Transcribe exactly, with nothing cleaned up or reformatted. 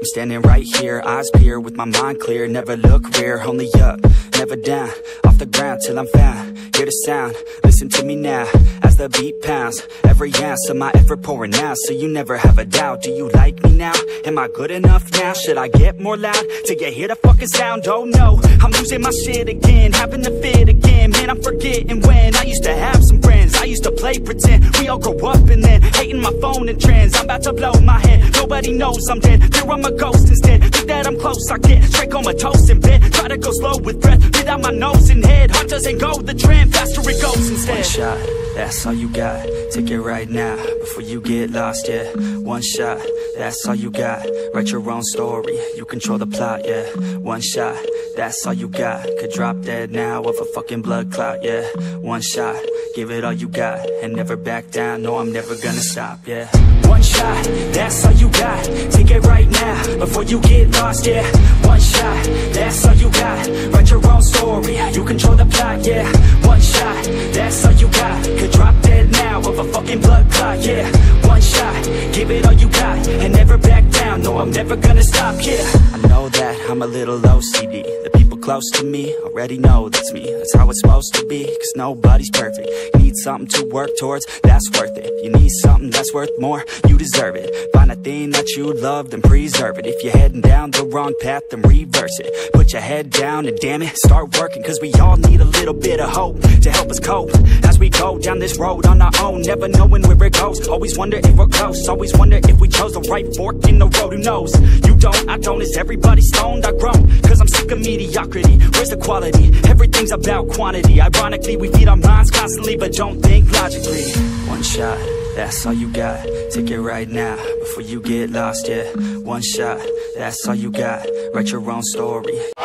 standing right here, eyes peer with my mind clear. Never look rear, only up, never down. Off the ground till I'm found. Hear the sound, listen to me now. As the beat pounds, every ounce of my effort pouring out. So you never have a doubt. Do you like me now? Am I good enough now? Should I get more loud to get hear the fucking sound? Oh no, I'm losing my shit again, having to fit again. Man, I'm forgetting when I used to have some friends. I used to play pretend. We all grow up and then hating my phone and trends. I'm about to blow my head, nobody knows I'm dead. Fear I'm a ghost instead, think that I'm close, I get straight comatose in bed. Try to go slow with breath, without my nose and head. Heart doesn't go the trend, faster it goes instead. One shot, that's all you got. Take it right now, before you get lost, yeah. One shot, that's all you got. Write your own story, you control the plot, yeah. One shot, that's all you got. Could drop dead now of a fucking blood clot, yeah. One shot, give it all you got, and never back down, no I'm never gonna stop, yeah. One shot, that's all you got. Take it right now, before you get lost, yeah. One shot, that's all you got. Write your own story, you control the plot, yeah. One shot, that's all you got. Could drop dead now of a fucking blood clot, yeah. One shot, give it all you got, and never back down, no I'm never gonna stop, yeah. I know that I'm a little O C D. The people close to me already know that's me. That's how it's supposed to be, cause nobody's perfect. You need something to work towards, that's worth it. You need something that's worth more, you deserve it. Find a thing that you love, then preserve it. If you're heading down the wrong path, then reverse it. Put your head down and damn it, start working. Cause we all need a little bit of hope to help us cope as we go down this road on our own, never knowing where it goes. Always wonder if we're close, always wonder if we chose the right fork in the road. Who knows? You don't, I don't, is everybody stoned? I've grown, cause I'm sick of mediocrity. Where's the quality? Everything's about quantity. Ironically, we feed our minds constantly, but don't think logically. One shot, that's all you got. Take it right now, before you get lost, yeah. One shot, that's all you got. Write your own story.